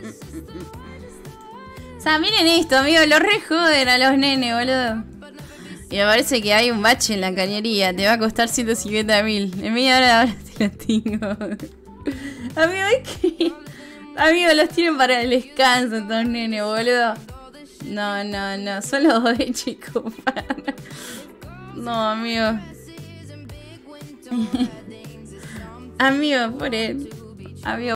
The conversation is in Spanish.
O sea, miren esto, amigo, lo re joden a los nenes, boludo. Y me parece que hay un bache en la cañería. Te va a costar 150.000. En media hora ahora te los tengo. Amigo, es que... Amigo, los tienen para el descanso estos nenes, boludo. No. Son los dos de chicos. No, amigo. Amigo, por él. Amigo.